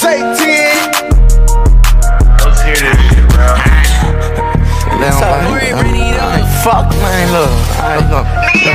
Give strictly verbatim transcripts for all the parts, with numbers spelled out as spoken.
Take ten. Let's hear this shit, bro. Fuck, man, look. Look.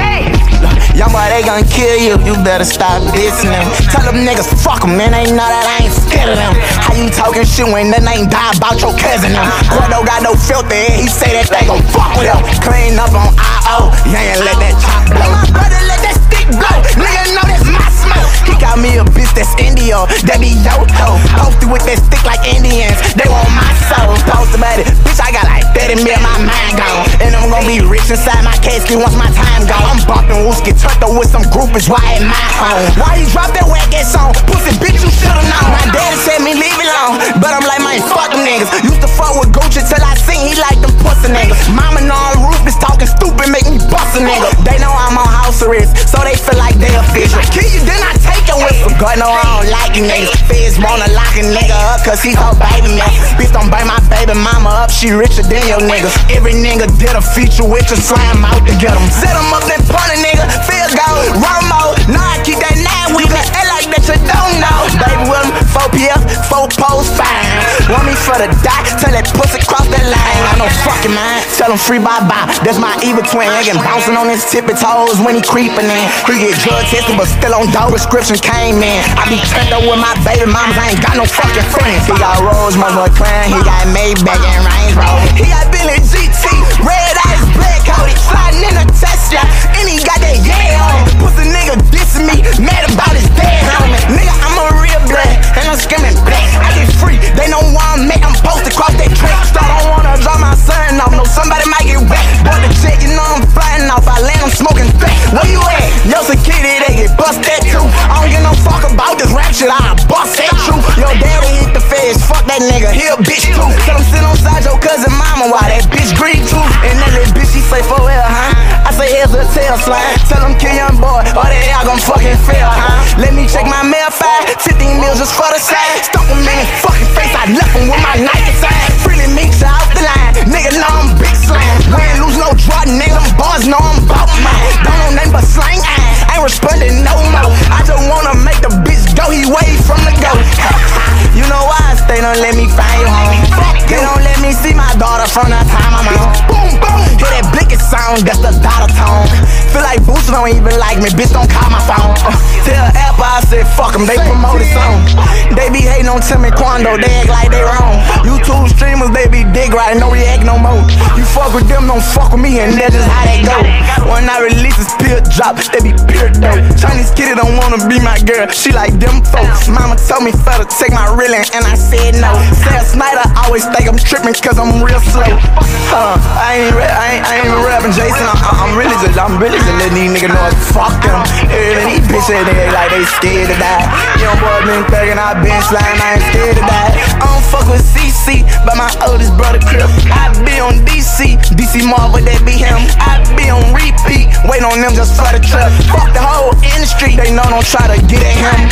Young boy, they gon' kill you. You better stop dissing them. Tell them niggas, fuck them, man. They know that I ain't scared of them. How you talking shit when that ain't die about your cousin? Them. Gordo got no filter, he say that they gon' fuck with him. Clean up on I O, you ain't let that chop blow. My brother let that stick blow. Nigga know that's my smoke. He got me a bitch that's Indio, that be yo-yo. Posted with that stick like Indians, they want my soul. Post about it, bitch, I got like thirty mil, my mind gone. And I'm gon' be rich inside my casket once my time gone. I'm bumping wooski, turned up with some groupies, why at my home? Why you drop that whack ass song? Pussy bitch, you should've known. My daddy said me leave it alone, but I'm like, man, fuck them niggas. Used to fuck with Gucci till I seen he like them pussy niggas. Mama know I'm ruthless, talking stupid, make me bust a nigga. They know I'm on house arrest, so they feel like they official. Kill you, then I take your whistle. God know I don't like you niggas. Feds wanna lock a nigga up, cause he her baby man. Bitch don't bring my baby mama up, she richer than your niggas. Every nigga did a feature with you, slam out to get him. Set him up, then punt a nigga, feel go, run mode. Now I keep that nine with me, and like that you don't know. Baby with him, four P F, four post fine. Want me for the dot, tell that pussy cross that line. I know fucking man, tell him free bye bye. That's my evil twin, nigga bouncing on his tippy toes when he creeping in. He get drug tested, but still on dope. Prescription came in. I be turned up with my baby mamas, I ain't got no fucking friends. He got Rose, my boy Clan, he got Maybach and Range Rover. He got Billy G T, red eyes, black coated, sliding in a Tesla, and he got that yeah on. Pussy nigga dissing me, mad about his dead homie. Nigga, I'm a real blood, and I'm screaming black. I get free, they know why I'm mad, I'm posted across that track. Still don't wanna drop my son off, no somebody might get wet. Boy, the check, you know I'm flying off, I land, I'm smoking crack. Where you at? Yo, security, they get bust that too. I don't give no fuck about this rap shit, I bust that too. Your daddy hit the feds, fuck that nigga, he a bitch too. Tell him sit on side your cousin mama while that bitch grieve too. And that little bitch, she say for real, huh? I say here's a tail slime. Tell him kill young boy, or that y'all gon' fucking fail, huh? Let me check my mail file, fifteen mils just for the side. Stuck him in his fucking face, I left him with my Nike sign. Freely meet you out the line, nigga know I'm big slime. We ain't lose no drug, nigga, them boys know I'm bout mine. Don't know nothing but slang, I ain't responding no more. I just wanna make the bitch go, he way from the go. You know why? They don't let me find you home. They don't let me see my daughter from the time I'm on. Boom, boom. Hear that blinking sound, that's the daughter tone. Feel like Booster don't even like me, bitch don't call my phone. Uh, tell Apple I said fuck them, they promote the song. They be hating on Timmy Quando, they act like they wrong. YouTube streamers, they be dick riding, no react no more. You fuck with them, don't fuck with me, and that's just how they go. When I release this pill drop, they be pure dope. Chinese kitty don't wanna be my girl, she like them folks. Mama told me for to take my reeling, and I said no. Sam Snyder always think I'm tripping cause I'm real slow. Huh, I ain't, I ain't, I ain't even rapping Jason, I'm, I'm really just, I'm really just letting these niggas know it's fuck them. And these bitches, they like they scared to die. Young boy been thugging, I been sliding, I ain't scared to die. I don't fuck with C C, but my oldest brother Crip. I be on D C, D C Marvel, that be him. I be on repeat, waiting on them just for the trip. Fuck the whole industry, they know don't try to get at him.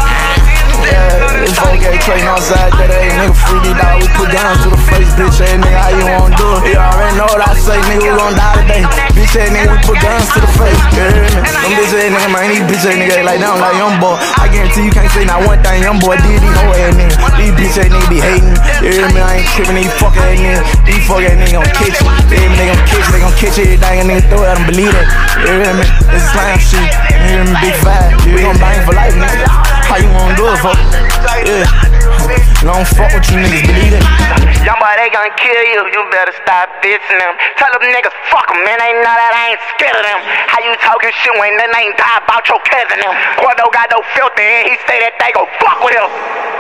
Yeah, this whole gay train outside that ain't nigga freaky dog. We put guns to the face, bitch ass nigga, how you wanna do it? You already know what I say, nigga, we gon' die today. Bitch ass nigga, we put guns to the face. You hear me? Them bitch ass nigga, man, these bitch ass nigga like them like young boy. I guarantee you can't say not one thing young boy did, these whole ass niggas. These bitch ass niggas be hating. You hear me? I ain't tripping, these fuck ass niggas. These fuck ass niggas gon' catch you. You hear me? They gon' catch you, they gon' catch everything and nigga throw it out and believe it. You hear me? This is slam shit. You hear me? Big five. We gon' bang for life, nigga. How you wanna do it, fuck? Yeah. Don't fuck with you niggas, believe it. Young boy, they gon' kill you, you better stop dissing them. Tell them niggas, fuck them, man, they know that I ain't scared of them. How you talking shit when they ain't die about your cousin them? Gordo got no filter and he say that they gon' fuck with him.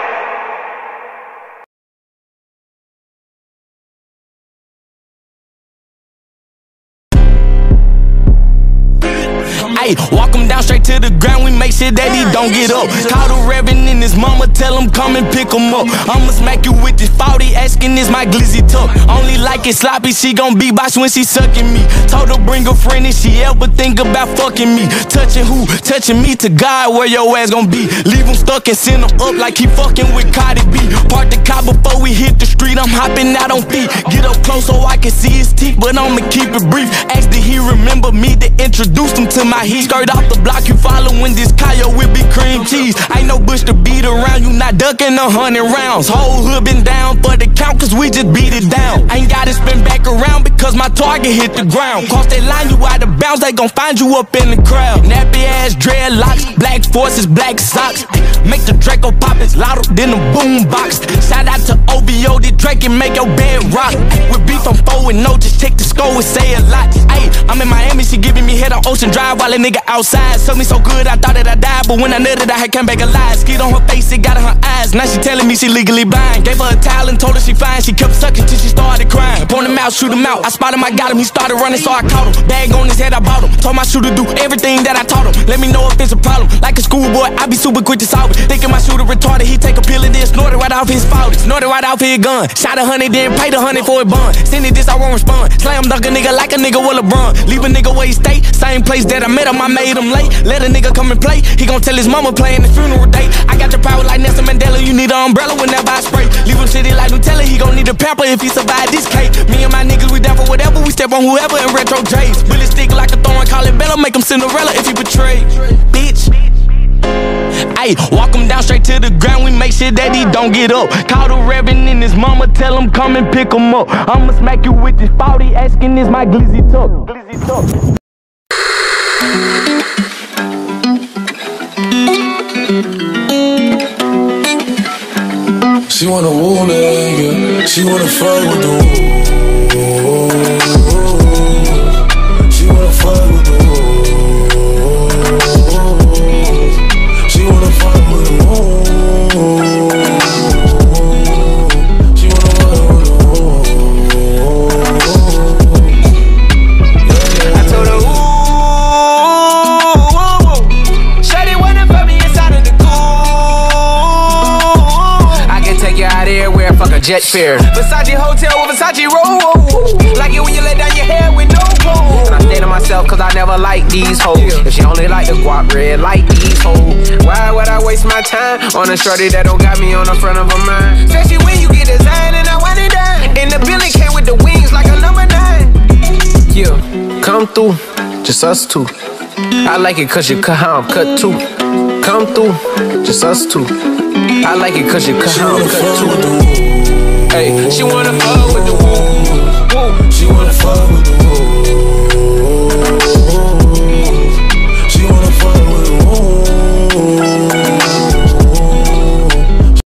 Ay, walk him down straight to the ground, we make sure that he don't get up. Call the reverend and his mama, tell him come and pick him up. I'ma smack you with this forty, asking is my glizzy tuck. Only like it sloppy, she gon' be boss when she sucking me. Told her bring a friend if she ever think about fucking me. Touching who? Touching me to God, where your ass gon' be. Leave him stuck and send him up like he fucking with Cardi B. Park the car before we hit the street, I'm hopping out on feet. Get up close so I can see his teeth, but I'ma keep it brief. Ask did he remember me to introduce him to my He skirt off the block, you following this Kyle with big cream cheese. Ain't no bush to beat around, you not ducking a hundred rounds. Whole hood been down for the count, cause we just beat it down. Ain't gotta spin back around because my target hit the ground. Cross that line, you out of bounds, they gon' find you up in the crowd. Nappy ass dreadlocks, black forces, black socks. Make the Draco pop, it's louder than a boom box. Shout out to O V O, the Drake and make your bed rock. With beef I'm four and no, just take the score and say a lot. Ayy, I'm in Miami, she giving me head on Ocean Drive while a nigga outside. Told me so good, I thought that I died, but when I nutted, I had come back alive. Skid on her face, it got in her eyes. Now she telling me she legally blind. Gave her a towel and told her she fine. She kept sucking till she started crying. Point him out, shoot him out. I spotted him, I got him. He started running, so I caught him. Bag on his head, I bought him. Told my shooter do everything that I taught him. Let me know if it's a problem. Like a schoolboy, I be super quick to solve it. Thinking my shooter retarded, he take a pill and then snort it right off his fault. Snort it right off his gun. Shot a hundred, then paid a hundred for a bun. Send it this, I won't respond. Slam dunk a nigga like a nigga with LeBron. Leave a nigga where he stay. Same place that I met him, I made him late. Let a nigga come and play. He gon' tell his mama playing the funeral date. I got your power like Nelson Mandela. You need an umbrella whenever I spray. Leave him shitty like Nutella. He gon' need a pamper if he survive this cake. Me and my niggas, we down for whatever. We step on whoever in retro J's. Bullet stick like a thorn, call it Bella. Make him Cinderella if he betray. Bitch. Ayy, walk him down straight to the ground. We make sure that he don't get up. Call the Reverend and his mama, tell him come and pick him up. I'ma smack you with this forty, asking is my glizzy tuck. Glizzy tuck. She wanna woo nigga, she wanna fight with the woo. She wanna fight with the woo. She wanna fight with the woo. She wanna fight with the woo. I told her, ooh, shawty wanna fuck me inside of the cool. I can take you out everywhere, fuck a jet fare. Versace hotel with Versace roll. Like it when you let down your hair with no clothes. And I stay to myself cause I never like these hoes. If she only like the guap red, like these hoes. Why would I waste my time on a shorty that don't got me on the front of her mind? Especially when you get designed and I want it done. And the building came with the wings like a number nine. Yeah, come through, just us two. I like it cause you cut how I'm cut too. Come through, just us two. I like it cause you cut how I'm cut too. Hey, she wanna fuck